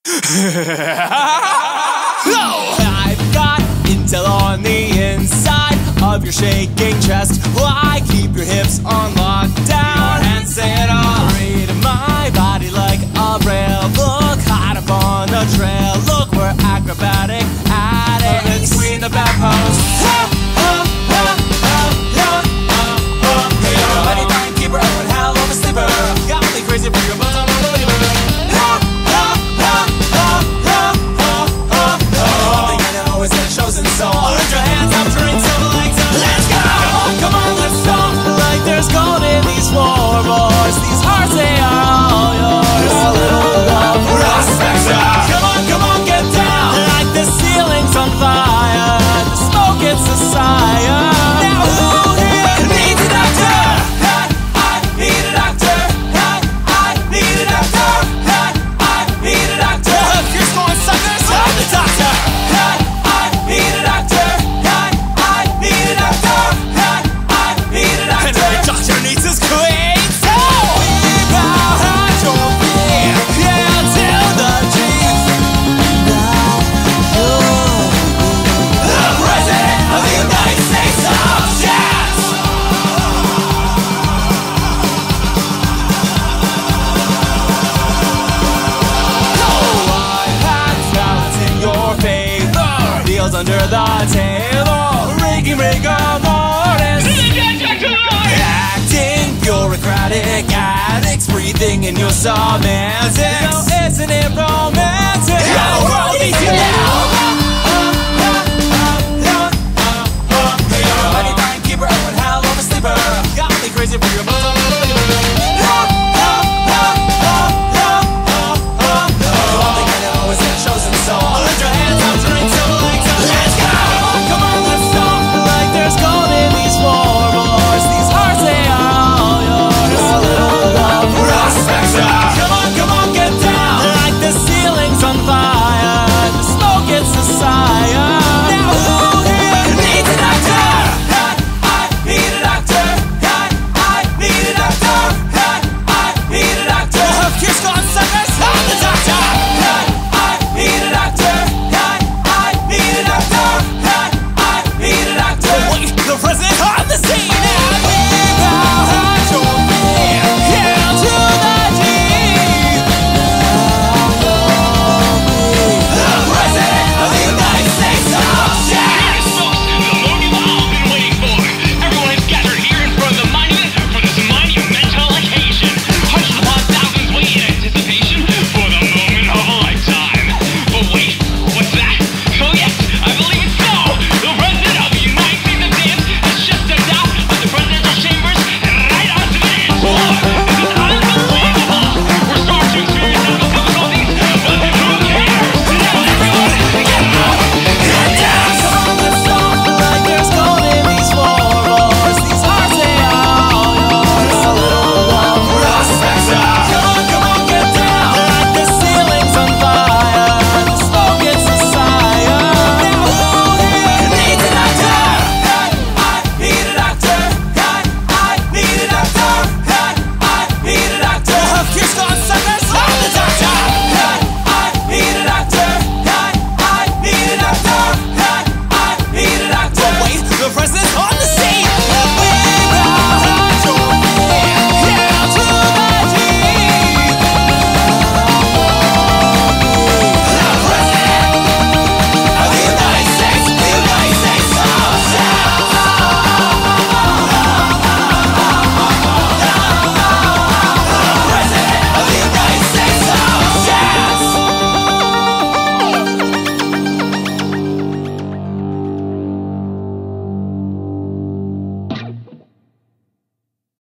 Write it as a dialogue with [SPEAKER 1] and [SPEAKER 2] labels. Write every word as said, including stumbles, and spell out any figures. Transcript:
[SPEAKER 1] I've got intel on the inside of your shaking chest. Why keep your hips on lockdown? Your hands say it all. Read my body like a brail. Look hot up on the trail. Look, we're acrobatic addicts. Between the bedposts. Ha, ha, ha, ha, ha, ha, ha. Hey, yo, anytime keeper, open hell of a sleeper. Got me crazy for your buzz, I'm a believer. Ha, ha, ha, ha, ha, ha, ha, ha. The end always in shows and so on. Put your hands up, drink some legs up. Let's go! Come on, let's stomp like there's gold in these floorboards. These hearts, they are all yours. A little love, prospector. Come on, come on, get down. Like the ceiling's on fire. The smoke, it's the sire. Now who here needs a doctor? Hey, I need a doctor. Hey, I need a doctor. Hey, I need a doctor. Here's going suckers, I'm the doctor. Hey, I need a doctor. Hey, I need a doctor. Hey, I need a doctor. And every doctor needs his queen. So we bow at your feet. Yeah, till the dreams. Now you're the President of the United States of Jazz. Oh, I had talents in your favor. Deals under the table. Rigging rigor mortis. Acting bureaucratic addicts. Breathing in your semantics.